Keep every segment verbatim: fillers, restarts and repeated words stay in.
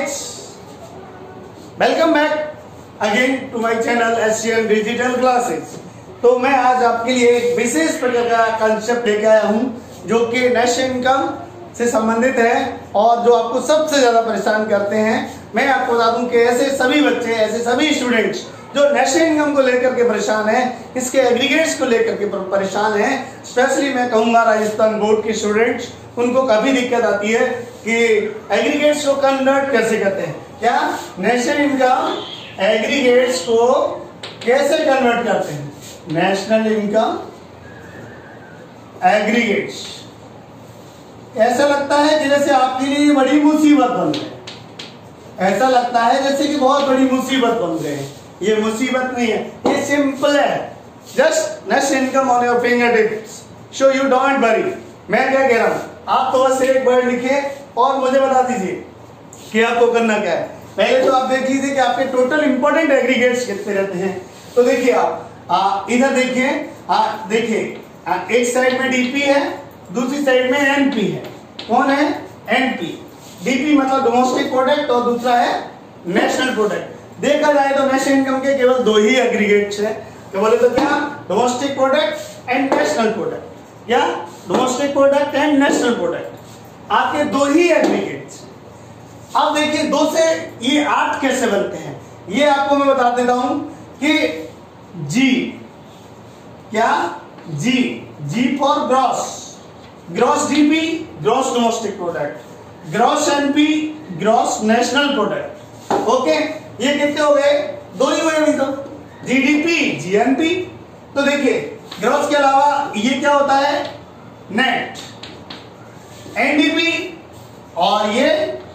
kids, welcome back again to my channel Asian digital classes. तो मैं आज आपके लिए एक विशेष प्रकार का कंसेप्ट लेके आया हूं जो कि नेशनल इनकम से संबंधित है और जो आपको सबसे ज्यादा परेशान करते हैं। मैं आपको बता दूं कि ऐसे सभी बच्चे, ऐसे सभी स्टूडेंट्स जो नेशनल इनकम को लेकर के परेशान है, इसके एग्रीगेट्स को लेकर के परेशान है, स्पेशली मैं कहूंगा राजस्थान बोर्ड के स्टूडेंट्स, उनको काफी दिक्कत आती है कि एग्रीगेट्स को कन्वर्ट कैसे करते हैं। क्या नेशनल इनकम एग्रीगेट्स को कैसे कन्वर्ट करते हैं? नेशनल इनकम एग्रीगेट्स ऐसा लगता है कि जैसे आपके लिए बड़ी मुसीबत बन गए, ऐसा लगता है जैसे कि बहुत बड़ी मुसीबत बन गए। ये मुसीबत नहीं है, ये सिंपल है। Just national income on your finger tips, so you don't worry. मैं क्या कह रहा हूं, आप तो बस एक वर्ड लिखिए और मुझे बता दीजिए कि आपको करना क्या है। पहले तो आप देख लीजिए कि आपके टोटल इंपॉर्टेंट एग्रीगेट्स कितने रहते हैं। तो देखिए आप इधर देखिए, देखिए एक साइड में डीपी है, दूसरी साइड में एनपी है। कौन है? एनपी। डीपी मतलब डोमेस्टिक प्रोडक्ट और दूसरा है नेशनल प्रोडक्ट। देखा जाए तो नेशनल इनकम के केवल दो ही एग्रीगेट्स हैं। तो बोले तो क्या? Domestic product and national product. या domestic product and national product, आपके दो ही एग्रीगेट्स। अब देखिए दो से ये आठ कैसे बनते हैं, ये आपको मैं बता देता हूं कि जी, क्या? G, G for gross, gross DP, gross domestic product, gross NP, gross national product. Okay, ये कितने हो गए? दो ही हुए अभी तो, जीडीपी, जीएनपी। तो देखिए ग्रॉस के अलावा ये क्या होता है? नेट, एनडीपी और ये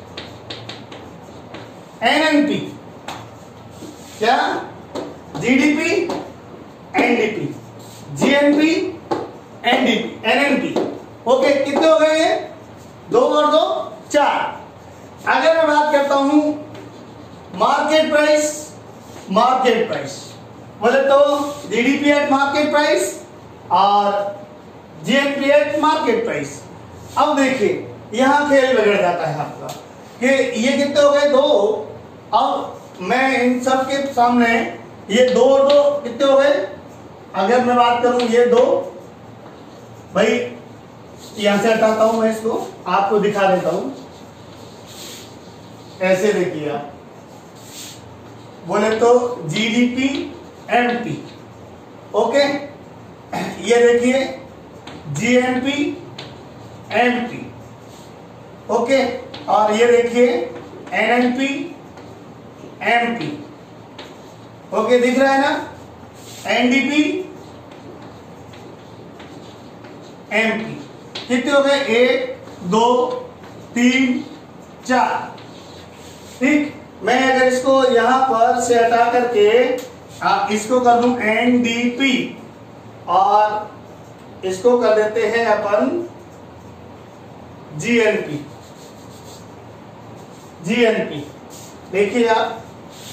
एनएनपी। क्या? GDP, NDP, GNP, NDP, NNP. Okay, कितने हो गए ये? दो और दो चार। अगर मैं बात करता हूं मार्केट प्राइस, मार्केट प्राइस बोले तो जीडीपी एट मार्केट प्राइस और जीएनपी एट मार्केट प्राइस। अब देखिए यहां खेल बिगड़ जाता है आपका कि ये कितने हो गए? दो। अब मैं इन सब के सामने ये दो और दो कितने हो गए? अगर मैं बात करूं ये दो, भाई यहां से हटाता हूं मैं, इसको आपको दिखा देता हूं। ऐसे देखिए आप, बोले तो जीडीपी, एनपी। ओके, ये देखिए जीएनपी, एनपी। ओके, और ये देखिए एनएनपी, एमपी। ओके, दिख रहा है ना? NDP, MP. कितने हो गए? एक, दो, तीन, चार। ठीक, मैं अगर इसको यहां पर से हटा करके आ, इसको कर दूं एनडीपी और इसको कर देते हैं अपन जीएनपी, जीएनपी। देखिए आप,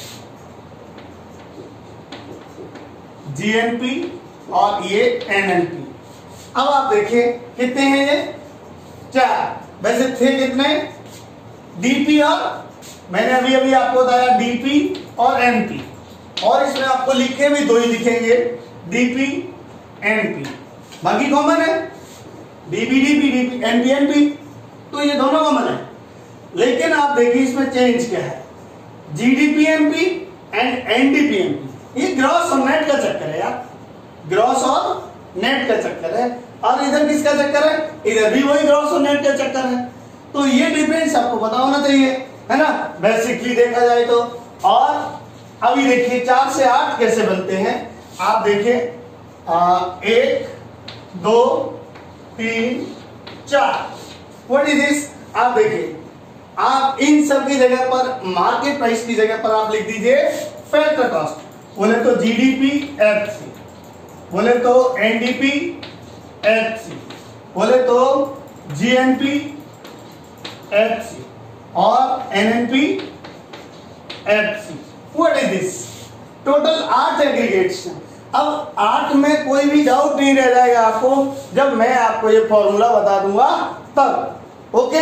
जीएनपी और ये एनएनपी। अब आप देखिए कितने हैं ये? चार। वैसे थे कितने? डीपी और, मैंने अभी अभी आपको बताया डीपी और एनपी, और इसमें आपको लिखे भी दो ही दिखेंगे, डीपी, एनपी। बाकी कॉमन है, DP, DP, DP, NP, NP. तो ये दोनों कॉमन है। लेकिन आप देखिए इसमें चेंज क्या है? GDP MP and NDP MP. ये ग्रॉस और नेट का चक्कर है यार, ग्रॉस और नेट का चक्कर है। और इधर किसका चक्कर है? इधर भी वही ग्रॉस और नेट का चक्कर है। तो ये डिफरेंस आपको पता होना चाहिए, है ना, बेसिकली देखा जाए तो। और अभी देखिए चार से आठ कैसे बनते हैं। आप देखिए एक, दो, तीन, चार। What is this? आप देखिए, आप इन सब की जगह पर, मार्केट प्राइस की जगह पर आप लिख दीजिए फैक्टर कॉस्ट। बोले तो जीडीपी एफसी, बोले तो एनडीपी एफसी, बोले तो जीएनपी एफसी और NNP FC. What is this? Total आठ एग्रीगेट्स हैं। अब आठ में कोई भी डाउट नहीं रह जाएगा आपको जब मैं आपको ये फॉर्मूला बता दूंगा तब। ओके,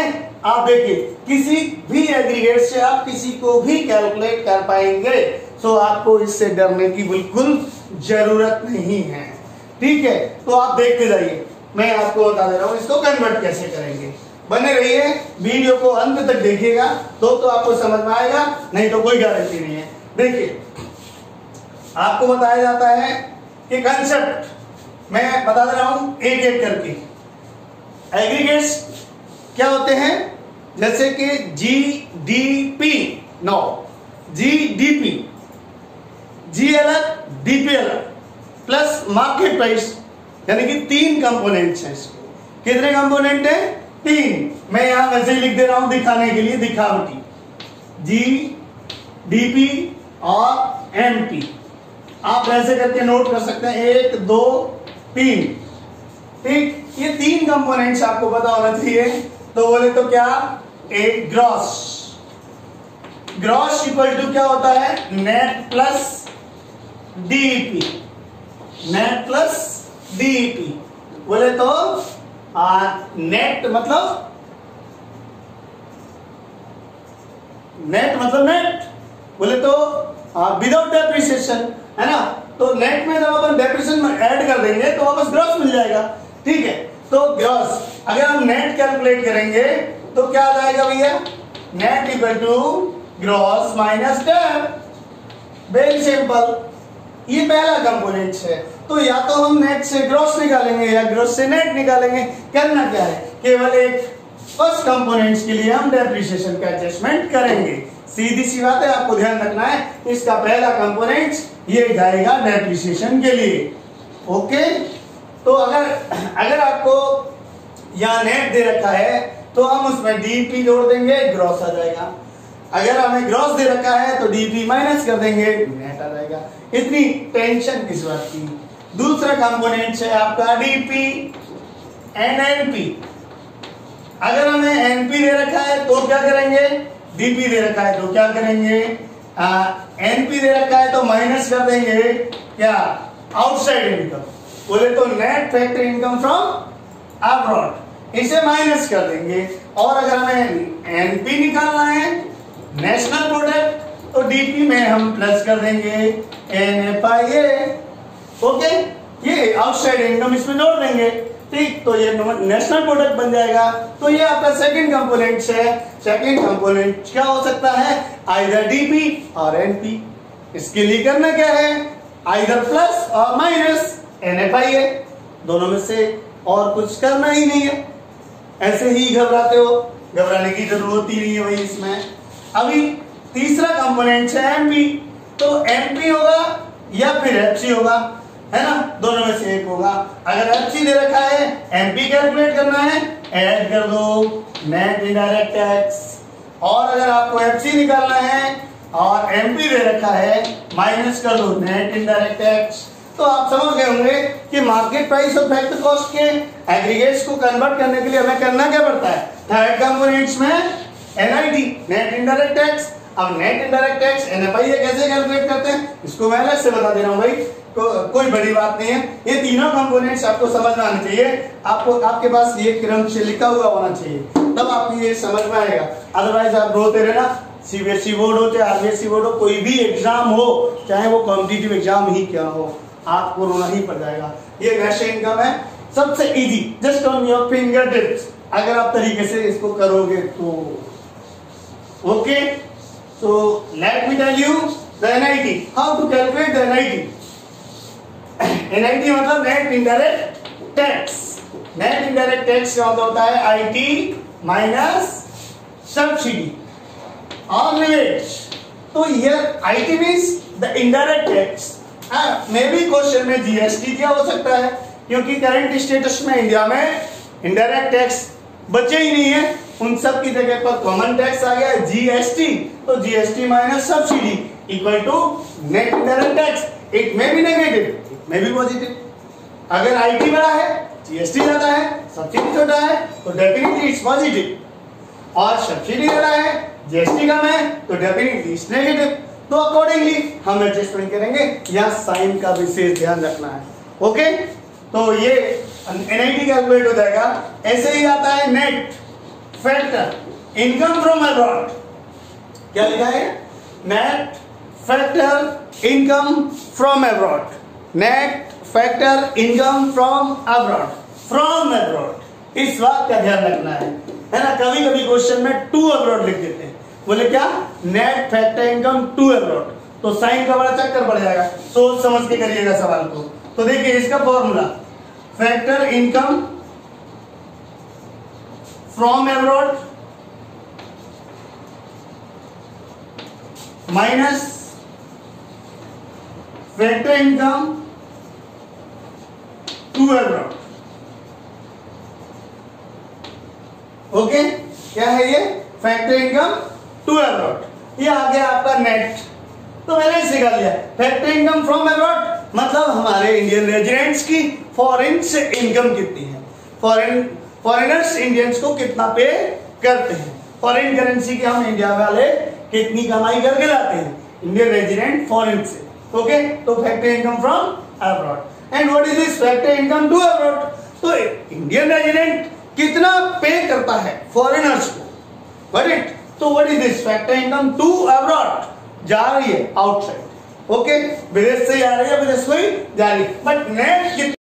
आप देखिए किसी भी एग्रीगेट से आप किसी को भी कैलकुलेट कर पाएंगे, तो आपको इससे डरने की बिल्कुल जरूरत नहीं है। ठीक है, तो आप देखते जाइए, मैं आपको बता दे रहा हूं इसको कन्वर्ट कैसे करेंगे। बने रहिए, वीडियो को अंत तक देखिएगा तो तो आपको समझ में आएगा, नहीं तो कोई गारंटी नहीं है। देखिए आपको बताया जाता है कि कंसेप्ट मैं बता दे रहा हूं एक एक करके। एग्रीगेट्स क्या होते हैं, जैसे कि G D P, no G D P, G अलग डीपी अलग प्लस मार्केट प्राइस, यानी कि तीन कंपोनेंट्स हैं इसके। कितने कंपोनेंट हैं, तीन। मैं यहां वैसे ही लिख दे रहा हूं दिखाने के लिए, दिखावटी, जी डीपी और एमपी। आप ऐसे करके नोट कर सकते हैं, एक दो तीन। ठीक, ये तीन कंपोनेंट्स आपको पता होना चाहिए। तो बोले तो क्या, एक ग्रॉस, ग्रॉस इक्वल टू क्या होता है, net plus DP, net plus DP. बोले तो आ, नेट मतलब नेट मतलब नेट, बोले तो विदाउट डेप्रिसिएशन, है ना। तो नेट में जब अपन डेप्रिसिएशन ऐड कर देंगे तो वापस ग्रॉस मिल जाएगा। ठीक है, तो ग्रॉस अगर हम नेट कैलकुलेट करेंगे तो क्या आ जाएगा भैया, net equal to gross minus debt, very simple. ये पहला कंपोनेंट है, तो या तो हम नेट से ग्रॉस निकालेंगे या ग्रॉस से नेट निकालेंगे। करना क्या है, केवल एक फर्स्ट कंपोनेंट्स के लिए हम डेप्रिसिएशन का एडजस्टमेंट करेंगे। सीधी सी बात है, आपको ध्यान रखना है, इसका पहला कंपोनेंट ये जाएगा डेप्रिसिएशन के लिए। ओके, तो अगर अगर आपको यहाँ नेट दे रखा है तो हम उसमें डीपी जोड़ देंगे, ग्रॉस आ जाएगा। अगर हमें ग्रॉस दे रखा है तो डीपी माइनस कर देंगे, नेट आ जाएगा। इतनी टेंशन किस बात की। दूसरा कंपोनेंट है आपका डीपी एंड एनपी। अगर हमें एनपी दे रखा है तो क्या करेंगे, डीपी दे रखा है तो क्या करेंगे, एनपी दे रखा है तो माइनस कर देंगे क्या, आउटसाइड इनकम। बोले तो net factor income from abroad, इसे माइनस कर देंगे। और अगर हमें एनपी निकालना है, नेशनल प्रोडक्ट, तो डीपी में हम प्लस कर देंगे एनएफआईए। ओके, ये आउटसाइड इनकम इसमें जोड़ देंगे। ठीक, तो ये नेशनल प्रोडक्ट बन जाएगा। तो ये आपका सेकंड कंपोनेंट है। सेकंड कंपोनेंट क्या हो सकता है, आइदर डीपी और एनपी। इसके लिए करना क्या है, आइदर प्लस और माइनस एनएफआईए, दोनों में से और कुछ करना ही नहीं है। ऐसे ही घबराते हो, घबराने की जरूरत ही नहीं है भाई इसमें। अभी तीसरा कंपोनेंट है एमपी, तो एमपी होगा या फिर एफसी होगा, है ना, दोनों में से एक होगा। अगर एफसी दे रखा है, एमपी कैलकुलेट करना है, ऐड कर दो नेट इनडायरेक्ट टैक्स। और अगर आपको एफसी निकालना है और एमपी दे रखा है, माइनस कर दो नेट इनडायरेक्ट टैक्स। तो आप समझ गए होंगे कि मार्केट प्राइस और फैक्टर कॉस्ट के एग्रीगेट्स को कन्वर्ट करने के लिए हमें करना क्या पड़ता है, थर्ड कंपोनेंट्स में एनआईटी, नेट इनडायरेक्ट टैक्स। अब नेट इनडायरेक्ट टैक्स एनएफआईए कैसे कैलकुलेट करते हैं, इसको मैं अलग से बता दे रहा हूं भाई, को, कोई बड़ी बात नहीं है। ये तीनों कंपोनेंट्स आपको समझ में आने चाहिए, आपको आपके पास ये क्रम से लिखा हुआ होना चाहिए, तब आपको ये समझ में आएगा। अदरवाइज आप रोते रहना, सीबीएसई बोर्ड हो चाहे आरबीएसई बोर्ड हो, कोई भी एग्जाम हो, चाहे वो कॉम्पिटिटिव एग्जाम ही क्यों हो, आपको रोना ही पड़ जाएगा। ये वैसे इनकम है, सबसे easy, just on your finger tips. अगर आप तरीके से इसको करोगे तो okay. So let me tell you the N I T. How to calculate the N I T? N I T मतलब net indirect tax. Net indirect tax क्या होता है, I T minus subsidy or rebate. तो here I T means the indirect tax. मे भी question में GST दिया हो सकता है, क्योंकि करंट स्टेटस में इंडिया में इनडायरेक्ट टैक्स बचे ही नहीं है, उन सब की जगह पर कॉमन टैक्स आ गया जीएसटी। तो GST minus subsidy equal to net indirect tax. It may be negative, it may be positive. अगर आईटी बड़ा है, जीएसटी ज्यादा है, सब्सिडी छोटा है, तो डेफिनेटली इट्स पॉजिटिव। और सब्सिडी ज्यादा है, जीएसटी कम है, तो डेफिनेटली इट्स नेगेटिव। तो अकॉर्डिंगली हम एडजस्टमेंट करेंगे, या साइन का विशेष ध्यान रखना है। ओके, तो ये एनआईटी कैलकुलेट हो जाएगा। ऐसे ही आता है net factor. Income from abroad, क्या लिखा है? Net factor income from abroad, net factor income from abroad, from abroad, इस बात का ध्यान रखना है, है ना। कभी कभी क्वेश्चन में टू अब्रॉड लिख देते हैं, बोले क्या? Net factor income to abroad, तो साइन का बड़ा चक्कर पड़ जाएगा, सोच समझ के करिएगा सवाल को। तो देखिए इसका formula, factor income from abroad minus factor income to abroad. Okay, क्या है ये? Factor income to abroad. ये आ गया आपका नेट, तो मैंने सिखा लिया। फैक्टर इनकम फ्रॉम अब्रॉड मतलब हमारे इंडियन रेजिडेंट्स की फॉरेन से इनकम कितनी है, फॉरेन फॉरेनर्स इंडियंस को कितना पे करते हैं, फॉरेन करेंसी के हम इंडिया वाले कितनी कमाई करके लाते हैं, इंडियन रेजिडेंट फॉरेन से। ओके, तो factor income from abroad. And what is this factor income to abroad? तो इंडियन रेजिडेंट कितना पे करता है फॉरेनर्स को, व्हाट इट? तो what is this factor income to abroad? जा रही है आउटसाइड, ओके, विदेश से जा रही है, विदेश में जा रही है, बट नेट कितना?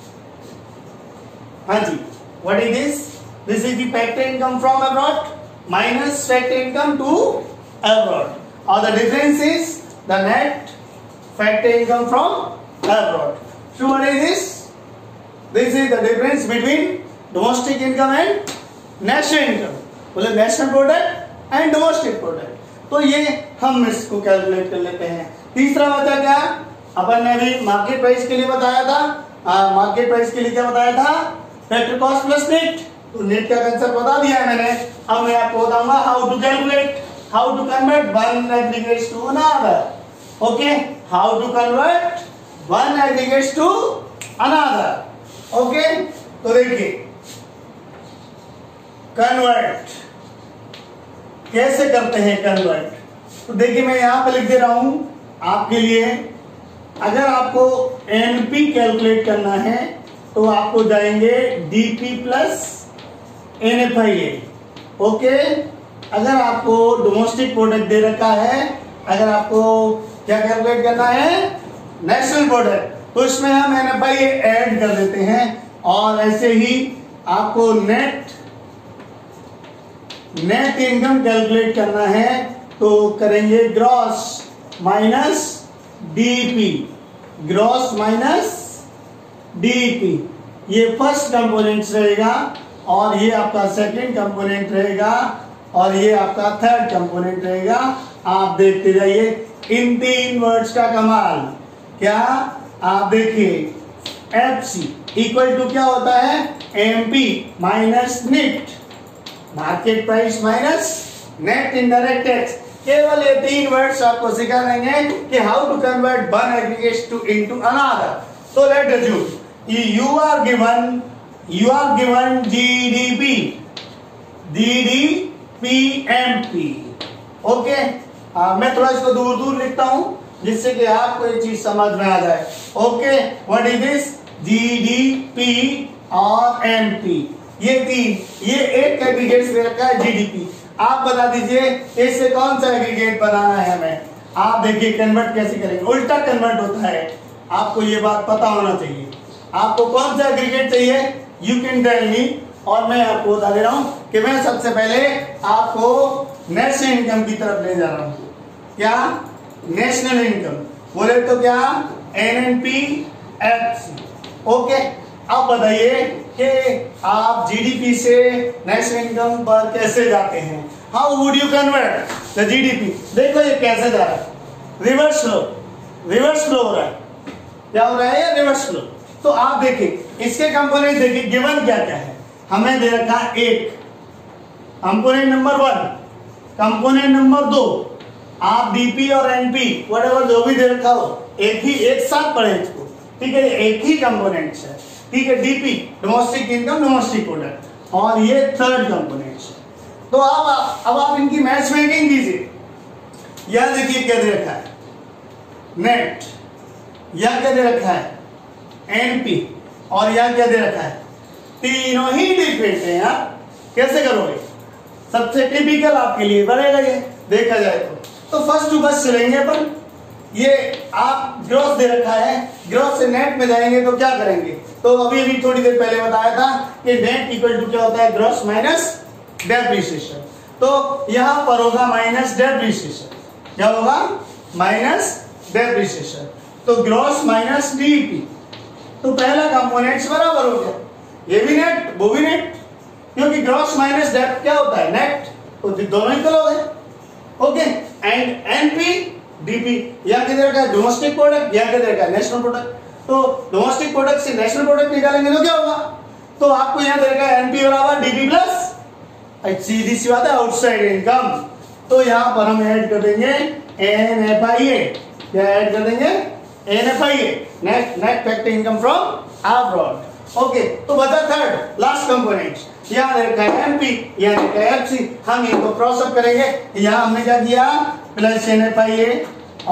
हाँ जी, what is this? This is the factor income from abroad minus factor income to abroad, और the difference is the net factor income from abroad. So what is this? This is the difference between domestic income and national income. बोले national product and domestic product. तो ये हम इसको calculate कर लेते हैं. तीसरा बचा क्या? अपन ने अभी मार्केट प्राइस के लिए बताया था. मार्केट प्राइस के लिए क्या बताया था? Factor cost plus net. तो नेट का कंसेप्ट बता दिया है मैंने. अब मैं आपको बताऊंगा how to calculate, how to convert one aggregates to another. Okay, how to convert one aggregates to another. Okay, तो देखिए कन्वर्ट कैसे करते हैं कन्वर्ट. तो देखिए मैं यहां पर लिख दे रहा हूं आपके लिए. अगर आपको एनपी कैलकुलेट करना है तो आपको जाएंगे डीपी प्लस एनएफआईए. ओके, अगर आपको डोमेस्टिक प्रोडक्ट दे रखा है, अगर आपको क्या कैलकुलेट करना है नेशनल प्रोडक्ट, तो इसमें हम एनएफआईए ऐड कर देते हैं. और ऐसे ही आपको नेट नेट इनकम कैलकुलेट करना है तो करेंगे gross minus DP, gross minus DP. ये फर्स्ट कंपोनेंट रहेगा और ये आपका सेकंड कंपोनेंट रहेगा और ये आपका थर्ड कंपोनेंट रहेगा. आप देखते जाइए इन तीन वर्ड्स का कमाल. क्या आप देखिए एफ सी इक्वल टू क्या होता है? MP minus net, market price minus net indirect tax. केवल ये तीन वर्ड्स आपको सिखा देंगे कि how to convert one aggregates to into another. So let assume you are given you are given GDP, GDP MP. Okay, मैं थोड़ा इसको दूर दूर लिखता हूं जिससे कि आपको ये चीज समझ में आ जाए. Okay, what is this? GDP और एमपी, ये तीन, ये एक एग्रीगेट से रखा है जीडीपी. आप बता दीजिए इससे कौन सा एग्रीगेट बनाना है हमें. आप देखिए कन्वर्ट कैसे करेंगे. उल्टा कन्वर्ट होता है, आपको ये बात पता होना चाहिए. आपको कौन सा एग्रीगेट चाहिए यू कैन टेल मी, और मैं आपको बता दे रहा हूं कि मैं सबसे पहले आपको नेशनल इनकम की तरफ ले जा रहा हूं. क्या? National income. बोले तो क्या? NNP F C. ओके, अब बताइए कि आप जीडीपी से नेशनल इनकम पर कैसे जाते हैं. How would you convert the GDP. देखो ये कैसे जा रहा है, रिवर्स फ्लो, रिवर्स फ्लो हो रहा है. क्या हो रहा है? ये रिवर्स फ्लो. तो आप देखिए इसके कंपोनेंट देखिए, गिवन क्या क्या है. हमें दे रखा एक component number one, component number दो, आप डीपी और एनपी व्हाटएवर जो भी दे रखा हो एक ही एक साथ पढ़े इसको. ठीक है, एक ही कंपोनेंट है. ठीक है, DP domestic income domestic product, और ये थर्ड कंपोनेंट है. तो अब अब आप इनकी मैच मेकिंग कीजिए. यह देखिए क्या दे रखा है नेट, यह क्या दे रखा है एनपी, और यह क्या दे रखा है. तीनों ही डिफरेंट है. आप कैसे करोगे? सबसे टिपिकल आपके लिए बनेगा ये देखा जाए तो। तो फर्स्ट टू फर्स्ट चलेंगे अपन। ये आप ग्रॉस दे रखा है, ग्रॉस से नेट में जाएंगे तो क्या करेंगे? तो अभी अभी थोड़ी देर पहले बताया था कि नेट इक्वल टू क्या होता है? Gross minus depreciation. तो यहां पर होगा माइनस डेप्रिसिएशन। क्या होगा? Minus depreciation. तो ग्रॉस माइनस डीपी। तो पहला कंपोनेंट्स बराबर हो गया, ये भी नेट वो भी नेट, क्योंकि ग्रॉस माइनस डेप क्या होता है? नेट। तो दोनों इक्वल हो गए। ओके, एंड एनपी डीपी यहां किधर का? डोमेस्टिक प्रोडक्ट, यहां किधर का? National product. तो डोमेस्टिक प्रोडक्ट से नेशनल प्रोडक्ट निकालेंगे तो क्या होगा? तो आपको यहां देगा एनपी बराबर डीपी प्लस, सीधी सी बात है, आउटसाइड इनकम। तो यहां पर हम ऐड कर देंगे एनएफआईए। क्या ऐड कर देंगे? NFIA, net net factor income from abroad. Okay, तो बचा थर्ड लास्ट कंपोनेंट, यहां देखा है एमपी, यहां देखा है एफसी। हम इनको क्रॉस अप करेंगे। यहां हमने क्या किया? प्लस एनएफआईए,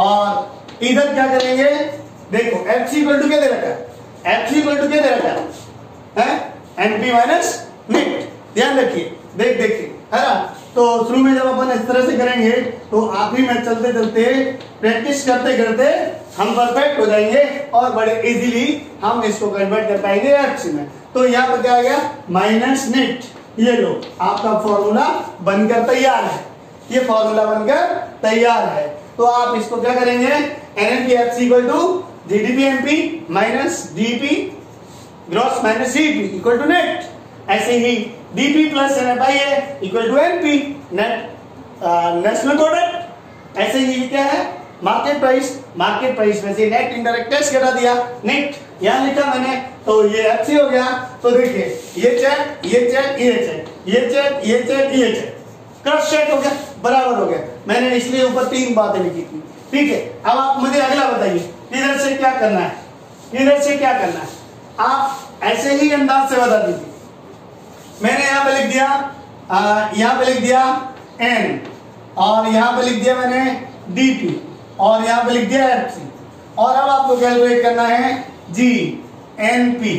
और इधर क्या करेंगे? देखो एफसी इक्वल टू क्या दे रखा है? एफसी इक्वल टू क्या दे रखा है? NP minus net. ध्यान रखिए, देख देखिए, है ना? तो शुरू में जब अपन इस तरह से करेंगे तो आखिरी में चलते चलते प्रैक्टिस करते करते हम परफेक्ट हो जाएंगे और बड़े इजीली हम इसको कन्वर्ट कर पाएंगे एफसी में। तो यहाँ पर क्या आ गया? Minus net. ये लो आपका फॉर्मूला बनकर तैयार है, ये फॉर्मूला बनकर तैयार है। तो आप इसको क्या करेंगे? NNP FC equal to GDP MP minus DP gross minus DP equal to net. ऐसे ही DP plus NFIA equal to NP net national product. ऐसे ही क्या है? मार्केट प्राइस, मार्केट प्राइस में से नेट इनडायरेक्ट टैक्स घटा दिया, नेट यहां लिखा मैंने, तो ये एफसी हो गया। तो देखिए ये चेक, ये चेक, ये चेक, ये चेक, ये चेक, ये चेक, क्रॉस चेक हो गया, बराबर हो गया। मैंने इसलिए ऊपर तीन बातें लिखी थी। ठीक है, अब आप मुझे अगला बताइए, इधर से क्या करना है? इधर से क्या करना है? आप ऐसे ही अंदाज से बता दीजिए। मैंने यहां पे लिख दिया, यहां पे लिख दिया एन, और यहां पे लिख दिया मैंने डीपी, और यहां पे लिख दिया एफसी, और अब आपको कैलकुलेट करना है जी एनपी,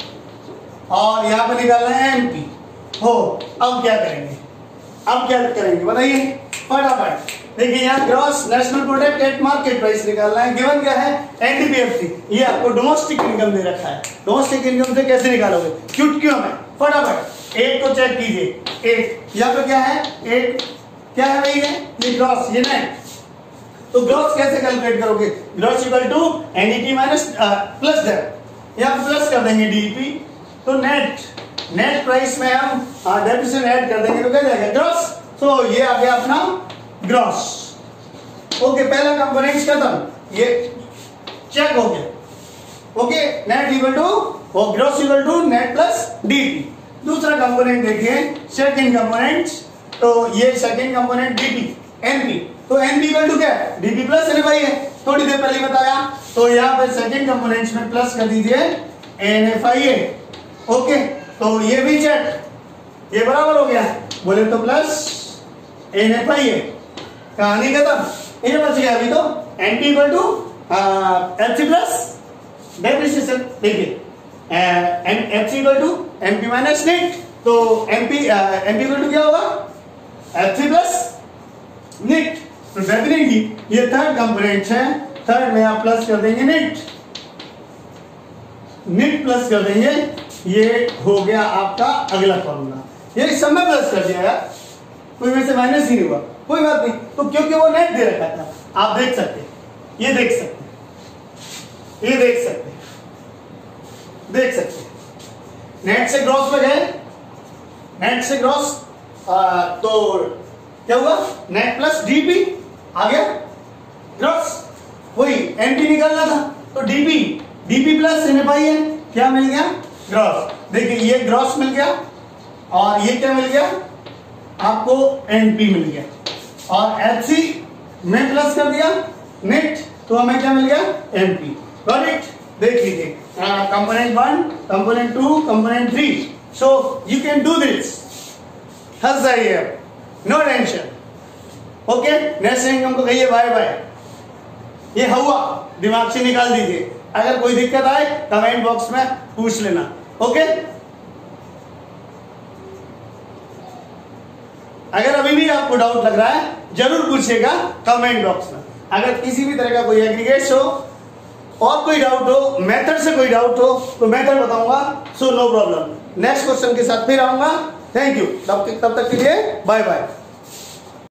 और यहां पे निकालना है एमपी। हो, अब क्या करेंगे? अब क्या करेंगे बताइए फटाफट। देखिए यहाँ gross national product at market price निकालना है। गिवन क्या है? एनडीपीएफसी। ये आपको डोमेस्टिक इनकम दे रखा है। डोमेस्टिक इनकम से कैसे निकालोगे? चुटकियों में फटाफट एक को चेक कीजिए। एक यहाँ पे क्या है? एक क्या है भाई? ये ग्रॉस, ये नेट। तो ग्रॉस कैसे कैलकुलेट करोगे? Gross equal to NDT minus plus debt, यहाँ पे प्लस कर देंगे डीपी। तो नेट नेट प्राइस में हम डेप्रिसिएशन ऐड कर देंगे तो क्या जाएगा? ग्रॉस। तो ये आ गया अपना ग्रॉस। ओके, पहला कंपोनेंट खत्म, ये चेक हो गया। ओके, नेट इक्वल टू और gross equal to net plus DP. दूसरा कंपोनेंट देखिए, सेकंड कंपोनेंट। तो ये सेकंड कंपोनेंट डीपी एनपी। तो एनपी इक्वल टू क्या है? डीपी प्लस एनएफआई है, थोड़ी देर पहले बताया। तो यहाँ पे सेकंड कंपोनेंट में प्लस कर दीजिए एनएफआईए। ओके, तो ये भी चेक, ये बराबर हो गया, बोले तो प्लस एनएफआईए। कहानी खत्म, ये बच गया अभी। तो NP equal to FC plus depreciation. देखिए FC equal to MP minus net. तो एमपी एमपी इक्वल टू क्या होगा? FC plus net. तो डेफिनेटली ये थर्ड कंपोनेंट है। थर्ड में आप प्लस कर देंगे नेट, नेट प्लस कर देंगे। ये हो गया आपका अगला फॉर्मूला। ये सब में प्लस कर दिया यार, कोई में से माइनस ही नहीं हुआ, कोई बात नहीं। तो क्योंकि वो नेट दे रखा था, आप देख सकते हैं, ये देख सकते हैं, ये देख सकते हैं, देख सकते हैं। नेट से ग्रॉस में गए, नेट से ग्रॉस, तो क्या हुआ? नेट प्लस डीपी आ गया ग्रॉस। वही एनपी निकालना था, तो डीपी डीपी प्लस एनएफआई है, क्या मिल गया? ग्रॉस। देखिए ये ग्रॉस मिल गया, और ये क्या मिल गया आपको? एनपी मिल गया, और एफसी में प्लस कर दिया नेट, तो हमें क्या मिल गया? एमपी। Got it? देख लीजिए, component one, component two, component three. So you can do this, हंस जाइए, no tension. Okay, next income को कहिए बाय बाय। ये हुआ, दिमाग से निकाल दीजिए। अगर कोई दिक्कत आए कमेंट बॉक्स में पूछ लेना। ओके। अगर अभी भी आपको डाउट लग रहा है जरूर पूछिएगा कमेंट बॉक्स में। अगर किसी भी तरह का कोई एग्रीगेट्स हो और कोई डाउट हो, मेथड से कोई डाउट हो तो मेथड बताऊंगा, so no problem. Next question के साथ फिर आऊंगा। थैंक यू, तब तक के लिए बाय बाय।